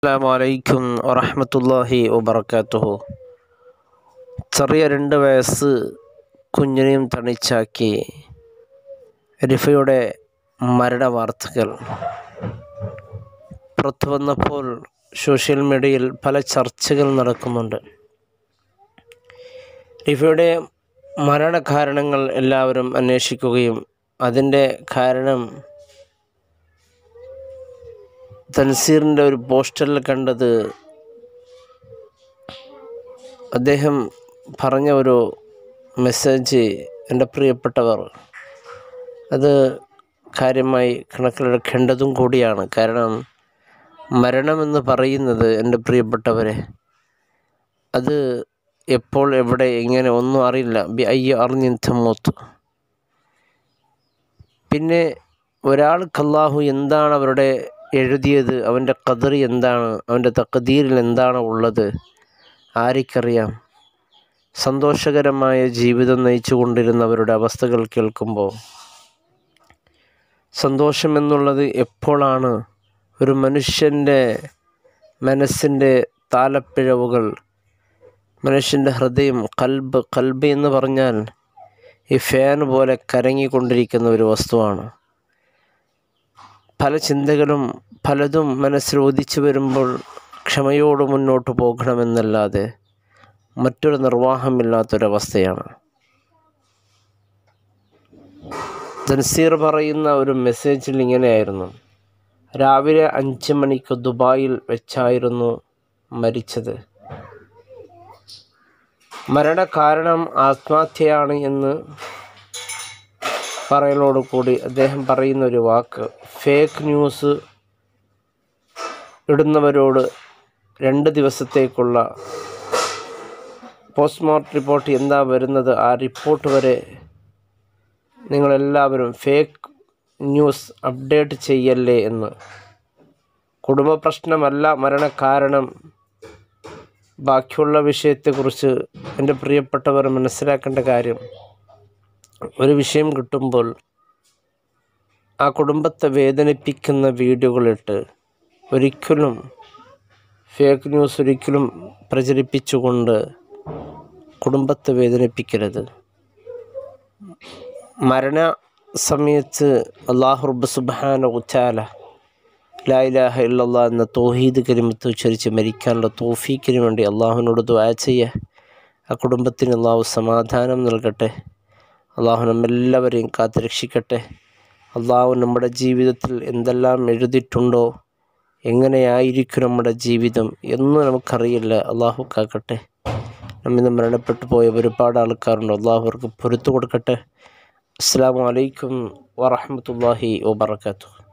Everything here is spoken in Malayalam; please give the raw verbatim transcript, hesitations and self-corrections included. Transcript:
അസ്സലാമു അലൈക്കും വറഹ്മത്തുള്ളാഹി വബറകാതുഹു. ചെറിയ രണ്ട് വയസ്സ് കുഞ്ഞിനെയും തണിച്ചാക്കി റിഫയുടെ മരണ വാർത്തകൾ പുറത്തു വന്നപ്പോൾ സോഷ്യൽ മീഡിയയിൽ പല ചർച്ചകൾ നടക്കുന്നുണ്ട്. റിഫയുടെ മരണകാരണങ്ങൾ എല്ലാവരും അന്വേഷിക്കുകയും അതിൻ്റെ കാരണം തൻസീറിൻ്റെ ഒരു പോസ്റ്ററിൽ കണ്ടത് അദ്ദേഹം പറഞ്ഞ ഒരു മെസ്സേജ് എൻ്റെ പ്രിയപ്പെട്ടവർ അത് കാര്യമായി കണക്കിലെടുക്കേണ്ടതും കൂടിയാണ്. കാരണം മരണമെന്ന് പറയുന്നത് എൻ്റെ പ്രിയപ്പെട്ടവരെ അത് എപ്പോൾ എവിടെ എങ്ങനെ ഒന്നും അറിയില്ല. ബി അയ്യ അറിഞ്ഞിത്തമൂത്ത്. പിന്നെ ഒരാൾക്ക് അല്ലാഹു എന്താണ് അവരുടെ എഴുതിയത്, അവൻ്റെ ഖദർ എന്താണ്, അവൻ്റെ തഖ്ദീറിൽ എന്താണ് ഉള്ളത് ആർക്കറിയാം. സന്തോഷകരമായ ജീവിതം നയിച്ചു കൊണ്ടിരുന്നവരുടെ അവസ്ഥകൾ കേൾക്കുമ്പോൾ സന്തോഷമെന്നുള്ളത് എപ്പോഴാണ് ഒരു മനുഷ്യൻ്റെ മനസ്സിൻ്റെ താലപ്പിഴവുകൾ, മനുഷ്യൻ്റെ ഹൃദയം, കൽബ് കൽബ് എന്ന് പറഞ്ഞാൽ ഈ ഫാൻ പോലെ കരങ്ങിക്കൊണ്ടിരിക്കുന്ന ഒരു വസ്തുവാണ്. പല ചിന്തകളും പലതും മനസ്സിൽ ഉദിച്ചു വരുമ്പോൾ ക്ഷമയോട് മുന്നോട്ട് പോകണമെന്നല്ലാതെ മറ്റൊരു നിർവാഹമില്ലാത്തൊരവസ്ഥയാണ്. തൻസീർ പറയുന്ന ഒരു മെസ്സേജിൽ ഇങ്ങനെയായിരുന്നു: രാവിലെ അഞ്ച് മണിക്ക് ദുബായിൽ വെച്ചായിരുന്നു മരിച്ചത്. മരണകാരണം ആത്മഹത്യയാണ് എന്ന് പറയലോട് കൂടി അദ്ദേഹം പറയുന്ന ഒരു വാക്ക്, ഫേക്ക് ന്യൂസ് ഇടുന്നവരോട് രണ്ട് ദിവസത്തേക്കുള്ള പോസ്റ്റ്മോർട്ടം റിപ്പോർട്ട് എന്താ വരുന്നത്, ആ റിപ്പോർട്ട് വരെ നിങ്ങളെല്ലാവരും ഫേക്ക് ന്യൂസ് അപ്ഡേറ്റ് ചെയ്യല്ലേ എന്ന്. കുടുംബ പ്രശ്നമല്ല മരണകാരണം. ബാക്കിയുള്ള വിഷയത്തെക്കുറിച്ച് എൻ്റെ പ്രിയപ്പെട്ടവർ മനസ്സിലാക്കേണ്ട കാര്യം, ഒരു വിഷയം കിട്ടുമ്പോൾ ആ കുടുംബത്തെ വേദനിപ്പിക്കുന്ന വീഡിയോകളിട്ട് ഒരിക്കലും ഫേക്ക് ന്യൂസ് ഒരിക്കലും പ്രചരിപ്പിച്ചുകൊണ്ട് കുടുംബത്തെ വേദനിപ്പിക്കരുത്. മരണ സമയത്ത് അല്ലാഹു റബ്ബ് സുബ്ഹാനഹു വതആല ലാ ഇലാഹ ഇല്ലല്ലാഹ് എന്ന തൗഹീദ് കലിമത്ത് ഉച്ചരിച്ച് മരിക്കാനുള്ള തൗഫീക്കിന് വേണ്ടി അള്ളാഹുവിനോട് ദുആ ചെയ്യുക. ആ കുടുംബത്തിന് അള്ളാഹു സമാധാനം നൽകട്ടെ. അള്ളാഹു നമ്മെല്ലാവരെയും കാത്തുരക്ഷിക്കട്ടെ. അള്ളാഹു നമ്മുടെ ജീവിതത്തിൽ എന്തെല്ലാം എഴുതിയിട്ടുണ്ടോ, എങ്ങനെയായിരിക്കും നമ്മുടെ ജീവിതം എന്ന് നമുക്കറിയില്ല. അള്ളാഹു കാക്കട്ടെ. നമ്മിന്ന് മരണപ്പെട്ടു പോയ ഒരുപാട് ആൾക്കാരുണ്ട്. അള്ളാഹു അവർക്ക് പൊറുത്തു കൊടുക്കട്ടെ. അസ്സലാമു അലൈക്കും വറഹ്മത്തുള്ളാഹി വബറകാതുഹു.